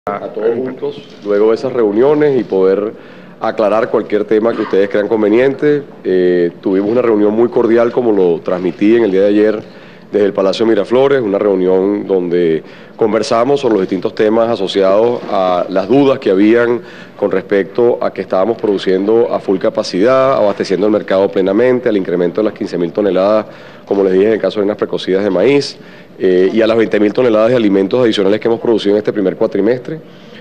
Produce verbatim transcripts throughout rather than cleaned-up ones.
a todos juntos, luego de esas reuniones y poder aclarar cualquier tema que ustedes crean conveniente. Eh, tuvimos una reunión muy cordial, como lo transmití en el día de ayer, desde el Palacio Miraflores, una reunión donde conversamos sobre los distintos temas asociados a las dudas que habían con respecto a que estábamos produciendo a full capacidad, abasteciendo el mercado plenamente, al incremento de las quince mil toneladas, como les dije, en el caso de unas precocidas de maíz, eh, y a las veinte mil toneladas de alimentos adicionales que hemos producido en este primer cuatrimestre.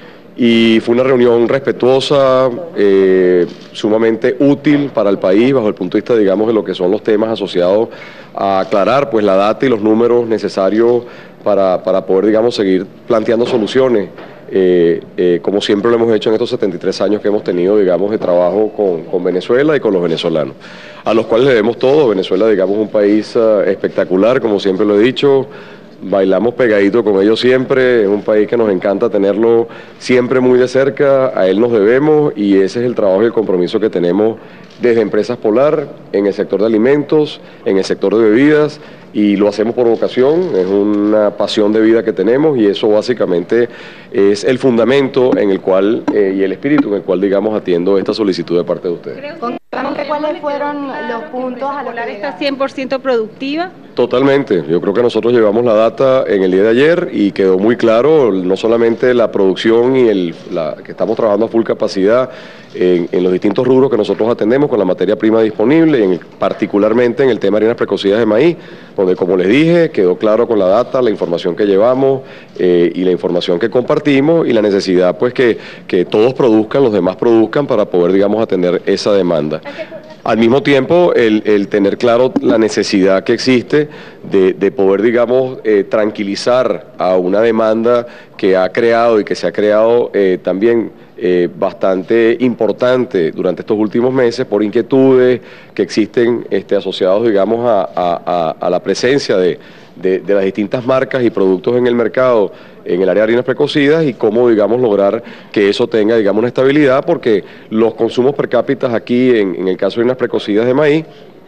Y fue una reunión respetuosa, eh, sumamente útil para el país bajo el punto de vista, digamos, de lo que son los temas asociados a aclarar pues la data y los números necesarios para, para poder, digamos, seguir planteando soluciones, eh, eh, como siempre lo hemos hecho en estos setenta y tres años que hemos tenido, digamos, de trabajo con, con Venezuela y con los venezolanos, a los cuales le debemos todo. Venezuela, digamos, un país uh, espectacular, como siempre lo he dicho. Bailamos pegadito con ellos siempre, es un país que nos encanta tenerlo siempre muy de cerca, a él nos debemos y ese es el trabajo y el compromiso que tenemos desde Empresas Polar, en el sector de alimentos, en el sector de bebidas, y lo hacemos por vocación, es una pasión de vida que tenemos y eso básicamente es el fundamento en el cual, eh, y el espíritu en el cual, digamos, atiendo esta solicitud de parte de ustedes. ¿Cuáles fueron los puntos a los que está cien por ciento productiva? Totalmente, yo creo que nosotros llevamos la data en el día de ayer y quedó muy claro, no solamente la producción y el, la, que estamos trabajando a full capacidad en, en los distintos rubros que nosotros atendemos con la materia prima disponible, y en, particularmente en el tema de harinas precocidas de maíz, donde, como les dije, quedó claro con la data, la información que llevamos eh, y la información que compartimos y la necesidad pues que, que todos produzcan, los demás produzcan para poder, digamos, atender esa demanda. Al mismo tiempo, el, el tener claro la necesidad que existe de, de poder, digamos, eh, tranquilizar a una demanda que ha creado y que se ha creado eh, también eh, bastante importante durante estos últimos meses por inquietudes que existen este, asociados, digamos, a, a, a la presencia de, de, de las distintas marcas y productos en el mercado en el área de harinas precocidas y cómo, digamos, lograr que eso tenga, digamos, una estabilidad, porque los consumos per cápita aquí, en, en el caso de harinas precocidas de maíz,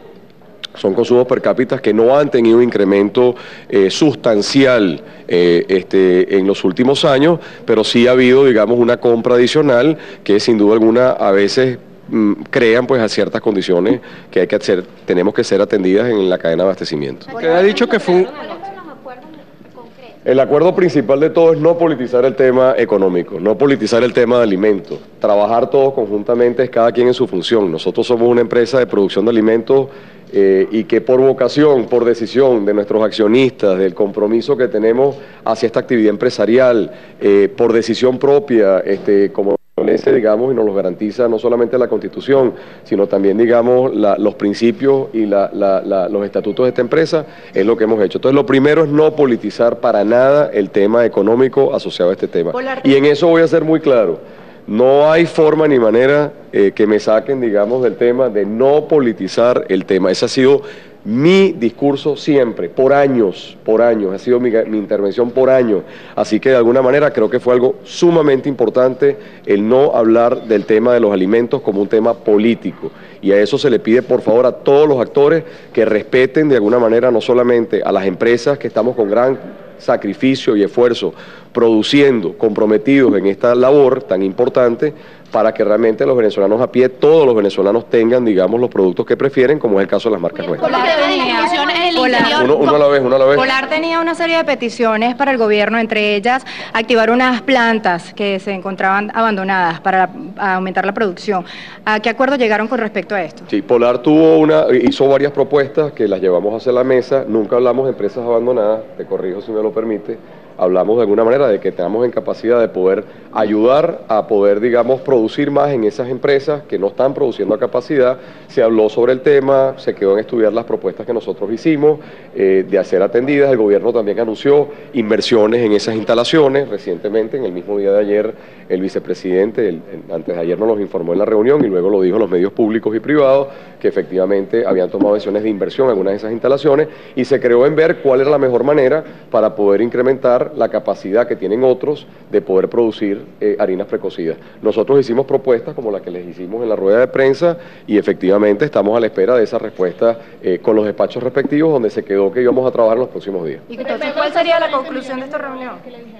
son consumos per cápita que no han tenido un incremento eh, sustancial eh, este, en los últimos años, pero sí ha habido, digamos, una compra adicional que sin duda alguna a veces mm, crean pues a ciertas condiciones que hay que hacer, tenemos que ser atendidas en la cadena de abastecimiento. Usted ha dicho que fue un... El acuerdo principal de todo es no politizar el tema económico, no politizar el tema de alimentos, trabajar todos conjuntamente, cada quien en su función. Nosotros somos una empresa de producción de alimentos eh, y que por vocación, por decisión de nuestros accionistas, del compromiso que tenemos hacia esta actividad empresarial, eh, por decisión propia, este, como establece, digamos, y nos lo garantiza no solamente la Constitución, sino también, digamos, la, los principios y la, la, la, los estatutos de esta empresa, es lo que hemos hecho. Entonces, lo primero es no politizar para nada el tema económico asociado a este tema. Y en eso voy a ser muy claro. No hay forma ni manera eh, que me saquen, digamos, del tema de no politizar el tema. Ese ha sido mi discurso siempre, por años, por años, ha sido mi, mi intervención por años. Así que de alguna manera creo que fue algo sumamente importante el no hablar del tema de los alimentos como un tema político. Y a eso se le pide por favor a todos los actores que respeten de alguna manera no solamente a las empresas que estamos con gran sacrificio y esfuerzo produciendo, comprometidos en esta labor tan importante, para que realmente los venezolanos a pie, todos los venezolanos tengan, digamos, los productos que prefieren, como es el caso de las marcas nuestras. Uno, uno a la vez, uno a la vez. Polar tenía una serie de peticiones para el gobierno, entre ellas activar unas plantas que se encontraban abandonadas para aumentar la producción. ¿A qué acuerdo llegaron con respecto a esto? Sí, Polar tuvo una, hizo varias propuestas que las llevamos hacia la mesa. Nunca hablamos de empresas abandonadas, te corrijo si me lo permite. Hablamos de alguna manera de que tengamos en capacidad de poder ayudar a poder, digamos, producir más en esas empresas que no están produciendo a capacidad. Se habló sobre el tema, se quedó en estudiar las propuestas que nosotros hicimos, eh, de hacer atendidas. El gobierno también anunció inversiones en esas instalaciones. Recientemente, en el mismo día de ayer, el vicepresidente, el, el, antes de ayer nos los informó en la reunión y luego lo dijo en los medios públicos y privados, que efectivamente habían tomado decisiones de inversión en algunas de esas instalaciones y se creó en ver cuál era la mejor manera para poder incrementar la capacidad que tienen otros de poder producir eh, harinas precocidas. Nosotros hicimos propuestas como la que les hicimos en la rueda de prensa y efectivamente estamos a la espera de esa respuesta eh, con los despachos respectivos, donde se quedó que íbamos a trabajar en los próximos días. ¿Y entonces cuál sería la conclusión de esta reunión?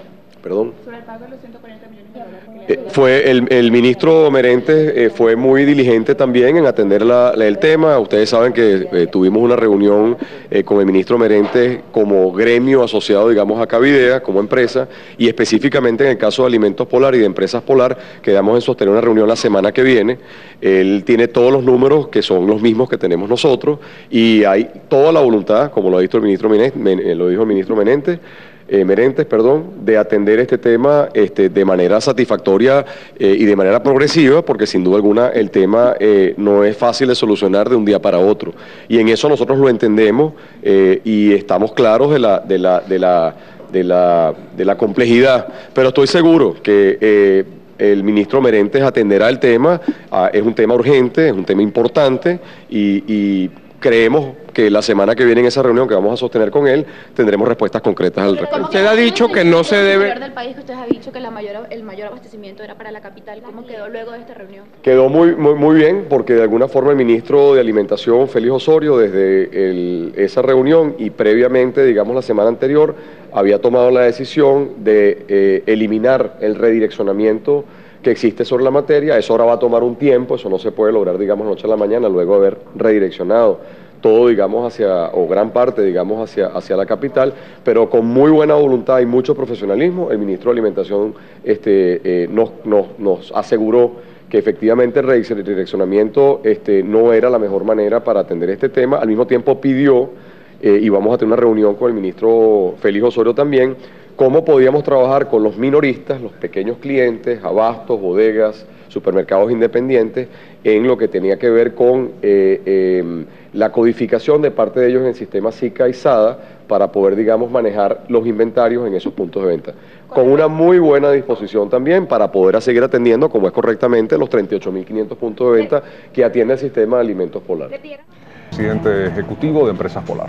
Perdón. Sobre el pago de los ciento cuarenta millones de dólares. Eh, fue el, el ministro Merentes eh, fue muy diligente también en atender la, la, el tema. Ustedes saben que eh, tuvimos una reunión eh, con el ministro Merentes como gremio asociado, digamos, a Cavidea, como empresa, y específicamente en el caso de Alimentos Polar y de Empresas Polar, quedamos en sostener una reunión la semana que viene. Él tiene todos los números que son los mismos que tenemos nosotros, y hay toda la voluntad, como lo ha dicho el ministro Menentes, lo dijo el ministro Menentes, Eh, Merentes, perdón, de atender este tema este, de manera satisfactoria eh, y de manera progresiva, porque sin duda alguna el tema eh, no es fácil de solucionar de un día para otro. Y en eso nosotros lo entendemos eh, y estamos claros de la, de la, de la, de la, de la complejidad, pero estoy seguro que eh, el ministro Merentes atenderá el tema. Ah, es un tema urgente, es un tema importante y, y creemos que la semana que viene en esa reunión que vamos a sostener con él tendremos respuestas concretas al respecto. Usted ha dicho que no se debe... del país que usted ha dicho que la mayor, el mayor abastecimiento era para la capital. ¿Cómo quedó luego de esta reunión? Quedó muy, muy, muy bien, porque de alguna forma el ministro de Alimentación, Félix Osorio, desde el, esa reunión y previamente, digamos la semana anterior, había tomado la decisión de eh, eliminar el redireccionamiento que existe sobre la materia. Eso ahora va a tomar un tiempo, eso no se puede lograr, digamos, noche a la mañana, luego de haber redireccionado todo, digamos, hacia, o gran parte, digamos, hacia, hacia la capital, pero con muy buena voluntad y mucho profesionalismo. El ministro de Alimentación este, eh, nos, nos, nos aseguró que efectivamente el redireccionamiento este, no era la mejor manera para atender este tema. Al mismo tiempo pidió, eh, y vamos a tener una reunión con el ministro Félix Osorio también, cómo podíamos trabajar con los minoristas, los pequeños clientes, abastos, bodegas, supermercados independientes, en lo que tenía que ver con eh, eh, la codificación de parte de ellos en el sistema SICA y SADA para poder, digamos, manejar los inventarios en esos puntos de venta. Con una muy buena disposición también para poder seguir atendiendo, como es correctamente, los treinta y ocho mil quinientos puntos de venta que atiende el sistema de Alimentos Polar. Presidente ejecutivo de Empresas Polar.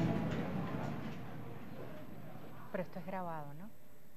Pero esto es grabado, ¿no?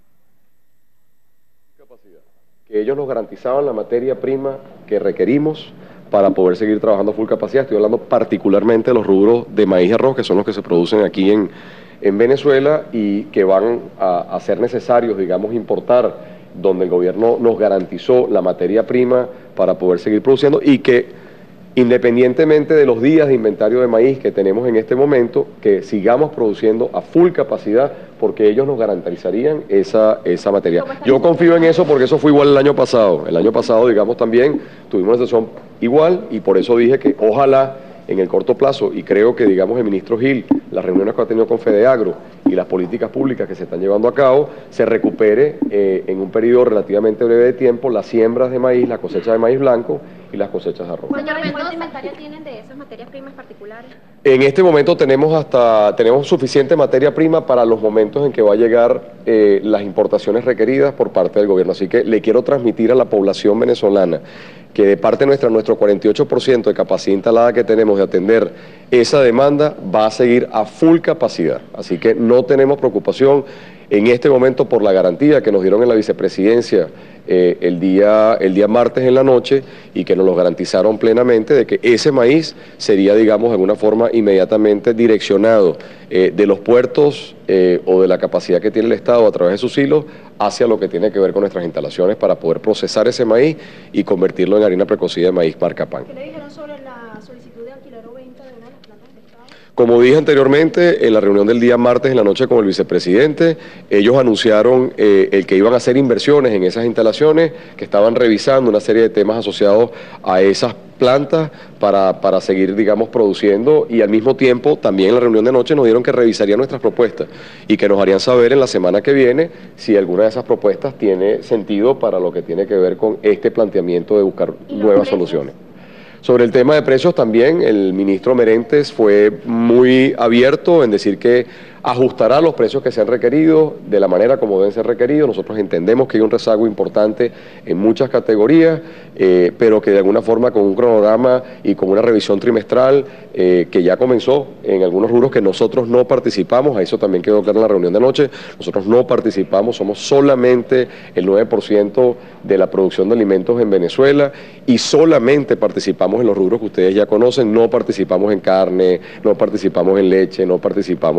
Capacidad. Que ellos nos garantizaban la materia prima que requerimos para poder seguir trabajando a full capacidad. Estoy hablando particularmente de los rubros de maíz y arroz, que son los que se producen aquí en, en Venezuela y que van a, a ser necesarios, digamos, importar, donde el gobierno nos garantizó la materia prima para poder seguir produciendo y que, independientemente de los días de inventario de maíz que tenemos en este momento, que sigamos produciendo a full capacidad porque ellos nos garantizarían esa, esa materia. Yo confío en eso porque eso fue igual el año pasado. El año pasado, digamos, también tuvimos una sesión igual y por eso dije que ojalá en el corto plazo, y creo que, digamos, el ministro Gil, las reuniones que ha tenido con FEDEAGRO y las políticas públicas que se están llevando a cabo, se recupere eh, en un periodo relativamente breve de tiempo las siembras de maíz, la cosecha de maíz blanco y las cosechas de arroz. Señor, ¿cuánto inventario tienen de esas materias primas particulares? En este momento tenemos hasta tenemos suficiente materia prima para los momentos en que va a llegar eh, las importaciones requeridas por parte del gobierno. Así que le quiero transmitir a la población venezolana que de parte nuestra, nuestro cuarenta y ocho por ciento de capacidad instalada que tenemos de atender esa demanda va a seguir a full capacidad. Así que no tenemos preocupación en este momento por la garantía que nos dieron en la vicepresidencia eh, el, día, el día martes en la noche y que nos lo garantizaron plenamente de que ese maíz sería, digamos, de alguna forma inmediatamente direccionado eh, de los puertos eh, o de la capacidad que tiene el Estado a través de sus hilos hacia lo que tiene que ver con nuestras instalaciones para poder procesar ese maíz y convertirlo en harina precocida de maíz marca PAN. ¿Qué le dijeron sobre la solicitud de alquiler o venta de una de las plantas del Estado? Como dije anteriormente, en la reunión del día martes en la noche con el vicepresidente, ellos anunciaron eh, el que iban a hacer inversiones en esas instalaciones, que estaban revisando una serie de temas asociados a esas plantas para, para seguir, digamos, produciendo, y al mismo tiempo también en la reunión de noche nos dieron que revisarían nuestras propuestas y que nos harían saber en la semana que viene si alguna de esas propuestas tiene sentido para lo que tiene que ver con este planteamiento de buscar nuevas soluciones. Sobre el tema de precios también, el ministro Merentes fue muy abierto en decir que ajustará los precios que sean requeridos de la manera como deben ser requeridos. Nosotros entendemos que hay un rezago importante en muchas categorías, eh, pero que de alguna forma con un cronograma y con una revisión trimestral eh, que ya comenzó en algunos rubros que nosotros no participamos, a eso también quedó claro en la reunión de anoche, nosotros no participamos, somos solamente el nueve por ciento de la producción de alimentos en Venezuela y solamente participamos en los rubros que ustedes ya conocen, no participamos en carne, no participamos en leche, no participamos en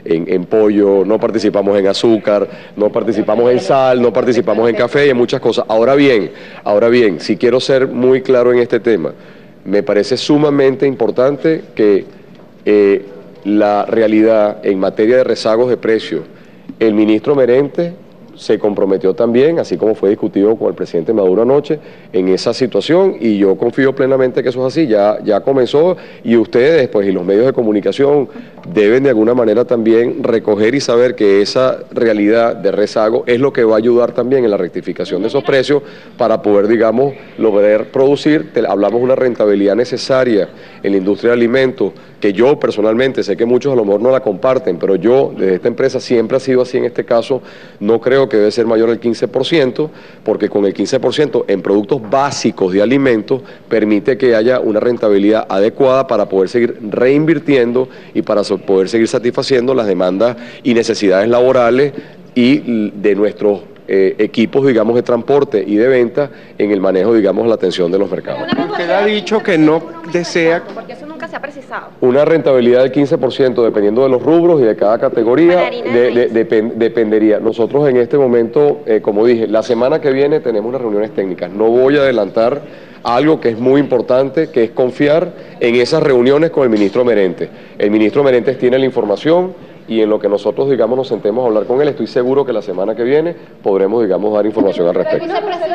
en, en pollo, no participamos en azúcar, no participamos en sal, no participamos en café y en muchas cosas. Ahora bien, ahora bien, si quiero ser muy claro en este tema, me parece sumamente importante que eh, la realidad en materia de rezagos de precios, el ministro Merente se comprometió también, así como fue discutido con el presidente Maduro anoche, en esa situación, y yo confío plenamente que eso es así, ya, ya comenzó, y ustedes pues, y los medios de comunicación deben de alguna manera también recoger y saber que esa realidad de rezago es lo que va a ayudar también en la rectificación de esos precios para poder, digamos, lograr producir. Te, hablamos de una rentabilidad necesaria en la industria de alimentos, que yo personalmente, sé que muchos a lo mejor no la comparten, pero yo desde esta empresa siempre ha sido así en este caso, no creo que debe ser mayor al quince por ciento, porque con el quince por ciento en productos básicos de alimentos permite que haya una rentabilidad adecuada para poder seguir reinvirtiendo y para poder seguir satisfaciendo las demandas y necesidades laborales y de nuestros eh, equipos, digamos, de transporte y de venta en el manejo, digamos, la atención de los mercados. Usted ha dicho que no desea... Porque eso nunca se ha precisado. Una rentabilidad del quince por ciento dependiendo de los rubros y de cada categoría, de, de, depend, dependería. Nosotros en este momento, eh, como dije, la semana que viene tenemos unas reuniones técnicas. No voy a adelantar algo que es muy importante, que es confiar en esas reuniones con el ministro Merente. El ministro Merente tiene la información y en lo que nosotros, digamos, nos sentemos a hablar con él, estoy seguro que la semana que viene podremos, digamos, dar información al respecto.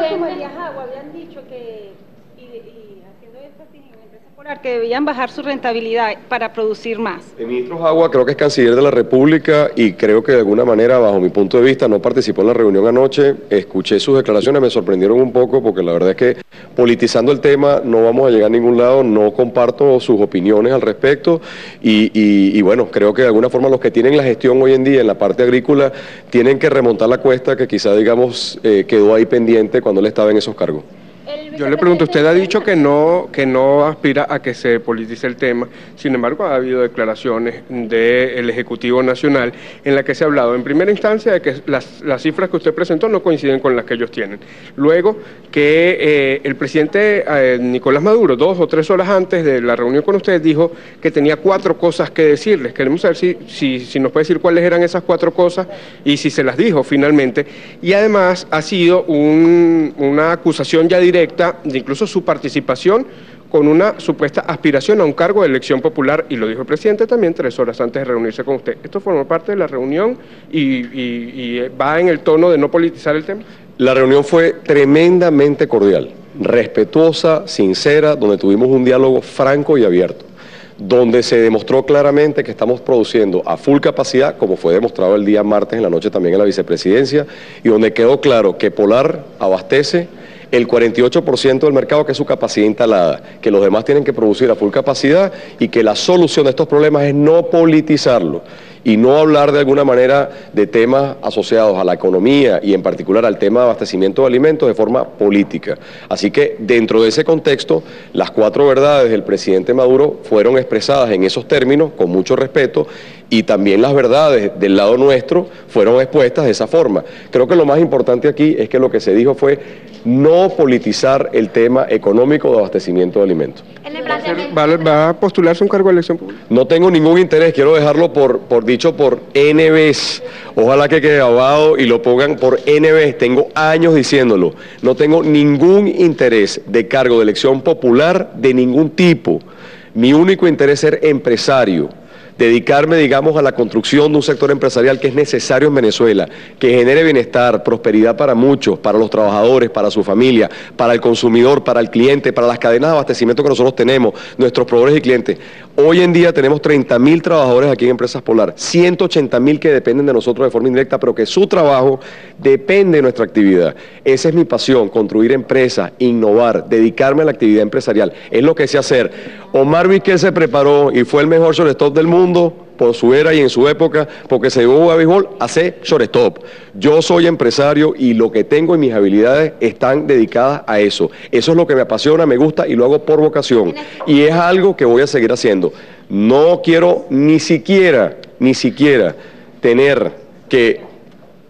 Habían dicho que, y, y haciendo énfasis en la empresa Polar, que debían bajar su rentabilidad para producir más. El ministro Jagua creo que es canciller de la República y creo que de alguna manera, bajo mi punto de vista, no participó en la reunión anoche. Escuché sus declaraciones, me sorprendieron un poco porque la verdad es que politizando el tema no vamos a llegar a ningún lado, no comparto sus opiniones al respecto y, y, y bueno, creo que de alguna forma los que tienen la gestión hoy en día en la parte agrícola tienen que remontar la cuesta que quizá, digamos, eh, quedó ahí pendiente cuando él estaba en esos cargos. Yo le pregunto, usted ha dicho que no, que no aspira a que se politice el tema, sin embargo ha habido declaraciones del Ejecutivo Nacional en las que se ha hablado en primera instancia de que las, las cifras que usted presentó no coinciden con las que ellos tienen. Luego que eh, el presidente eh, Nicolás Maduro, dos o tres horas antes de la reunión con ustedes, dijo que tenía cuatro cosas que decirles. Queremos saber si, si, si nos puede decir cuáles eran esas cuatro cosas y si se las dijo finalmente. Y además ha sido un, una acusación ya directa de incluso su participación con una supuesta aspiración a un cargo de elección popular, y lo dijo el presidente también tres horas antes de reunirse con usted. ¿Esto forma parte de la reunión y, y, y va en el tono de no politizar el tema? La reunión fue tremendamente cordial, respetuosa, sincera, donde tuvimos un diálogo franco y abierto, donde se demostró claramente que estamos produciendo a full capacidad, como fue demostrado el día martes en la noche también en la vicepresidencia, y donde quedó claro que Polar abastece el cuarenta y ocho por ciento del mercado, que es su capacidad instalada, que los demás tienen que producir a full capacidad y que la solución de estos problemas es no politizarlo y no hablar de alguna manera de temas asociados a la economía y en particular al tema de abastecimiento de alimentos de forma política. Así que dentro de ese contexto, las cuatro verdades del presidente Maduro fueron expresadas en esos términos con mucho respeto y también las verdades del lado nuestro fueron expuestas de esa forma. Creo que lo más importante aquí es que lo que se dijo fue no politizar el tema económico de abastecimiento de alimentos. ¿Va, va a postularse un cargo de elección pública? No tengo ningún interés, quiero dejarlo por, por dicho por N veces. Ojalá que quede grabado y lo pongan por N veces. Tengo años diciéndolo. No tengo ningún interés de cargo de elección popular de ningún tipo. Mi único interés es ser empresario, dedicarme, digamos, a la construcción de un sector empresarial que es necesario en Venezuela, que genere bienestar, prosperidad para muchos, para los trabajadores, para su familia, para el consumidor, para el cliente, para las cadenas de abastecimiento que nosotros tenemos, nuestros proveedores y clientes. Hoy en día tenemos treinta mil trabajadores aquí en Empresas Polar, ciento ochenta mil que dependen de nosotros de forma indirecta, pero que su trabajo depende de nuestra actividad. Esa es mi pasión, construir empresas, innovar, dedicarme a la actividad empresarial. Es lo que sé hacer. Omar Vizquel se preparó y fue el mejor shortstop del mundo por su era y en su época, porque se llevó a béisbol a hacer shortstop. Yo soy empresario y lo que tengo y mis habilidades están dedicadas a eso. Eso es lo que me apasiona, me gusta y lo hago por vocación. Y es algo que voy a seguir haciendo. No quiero ni siquiera, ni siquiera tener que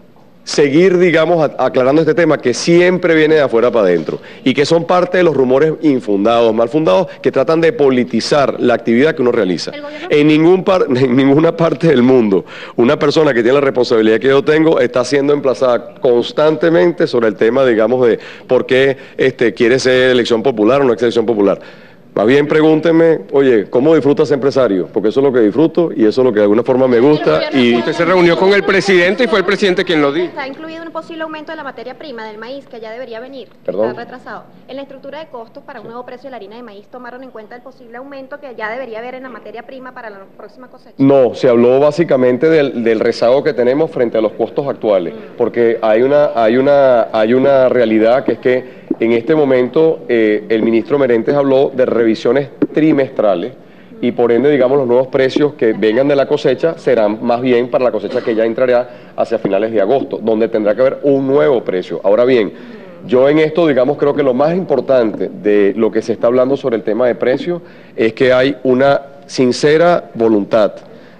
seguir, digamos, a- aclarando este tema que siempre viene de afuera para adentro y que son parte de los rumores infundados, mal fundados, que tratan de politizar la actividad que uno realiza. En, ningún par- en ninguna parte del mundo, una persona que tiene la responsabilidad que yo tengo está siendo emplazada constantemente sobre el tema, digamos, de por qué este, quiere ser elección popular o no es elección popular. Más bien pregúntenme, oye, ¿cómo disfrutas ser empresario? Porque eso es lo que disfruto y eso es lo que de alguna forma me gusta. Y Usted se reunió con el presidente y fue el presidente quien lo dijo. Está incluido un posible aumento de la materia prima del maíz, que ya debería venir, que Perdón. está retrasado. En la estructura de costos para un nuevo precio de la harina de maíz tomaron en cuenta el posible aumento que ya debería haber en la materia prima para la próxima cosecha. No, se habló básicamente del, del rezago que tenemos frente a los costos actuales, porque hay una, hay una, hay una realidad que es que en este momento eh, el ministro Merentes habló de revisiones trimestrales y por ende, digamos, los nuevos precios que vengan de la cosecha serán más bien para la cosecha que ya entrará hacia finales de agosto, donde tendrá que haber un nuevo precio. Ahora bien, yo en esto, digamos, creo que lo más importante de lo que se está hablando sobre el tema de precios es que hay una sincera voluntad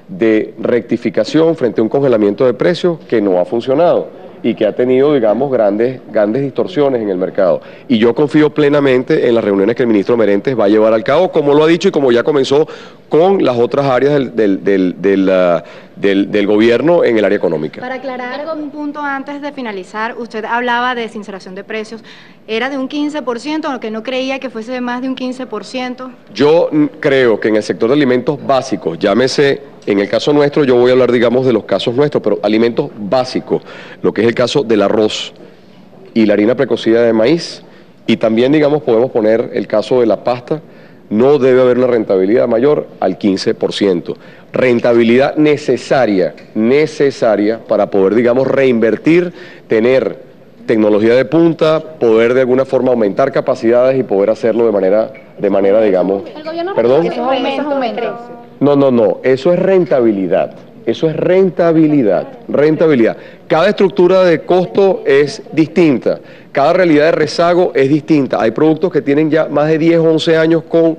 de rectificación frente a un congelamiento de precios que no ha funcionado y que ha tenido, digamos, grandes, grandes distorsiones en el mercado. Y yo confío plenamente en las reuniones que el ministro Merentes va a llevar al cabo, como lo ha dicho y como ya comenzó con las otras áreas del, del, del, del, uh, del, del gobierno en el área económica. Para aclarar un punto antes de finalizar, usted hablaba de sinceración de precios. ¿Era de un quince por ciento o que no creía que fuese de más de un quince por ciento? Yo mm, creo que en el sector de alimentos básicos, llámese, en el caso nuestro, yo voy a hablar, digamos, de los casos nuestros, pero alimentos básicos, lo que es el caso del arroz y la harina precocida de maíz, y también, digamos, podemos poner el caso de la pasta, no debe haber una rentabilidad mayor al quince por ciento. Rentabilidad necesaria, necesaria para poder, digamos, reinvertir, tener tecnología de punta, poder de alguna forma aumentar capacidades y poder hacerlo de manera, de manera digamos... El gobierno ¿Perdón? esos aumentos, aumentos. No, no, no, eso es rentabilidad, eso es rentabilidad, rentabilidad. Cada estructura de costo es distinta, cada realidad de rezago es distinta. Hay productos que tienen ya más de diez, once años con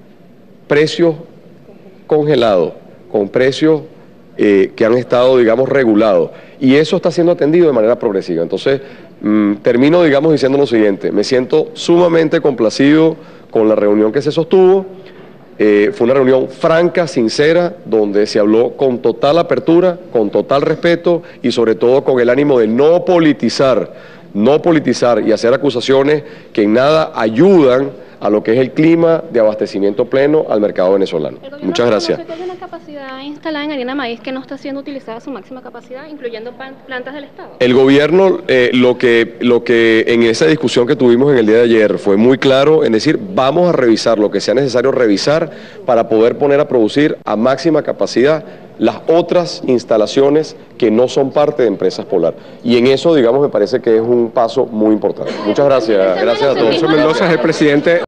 precios congelados, con precios eh, que han estado, digamos, regulados. Y eso está siendo atendido de manera progresiva. Entonces, mmm, termino, digamos, diciendo lo siguiente. Me siento sumamente complacido con la reunión que se sostuvo. Eh, fue una reunión franca, sincera, donde se habló con total apertura, con total respeto y sobre todo con el ánimo de no politizar, no politizar y hacer acusaciones que en nada ayudan a lo que es el clima de abastecimiento pleno al mercado venezolano. Muchas gracias. Que hay una capacidad instalada en harina de maíz que no está siendo utilizada a su máxima capacidad, incluyendo plantas del Estado. El gobierno, eh, lo que, lo que en esa discusión que tuvimos en el día de ayer fue muy claro en decir, vamos a revisar lo que sea necesario revisar para poder poner a producir a máxima capacidad las otras instalaciones que no son parte de Empresas Polar. Y en eso, digamos, me parece que es un paso muy importante. Muchas gracias. Gracias a todos. Alfonso Mendoza es el presidente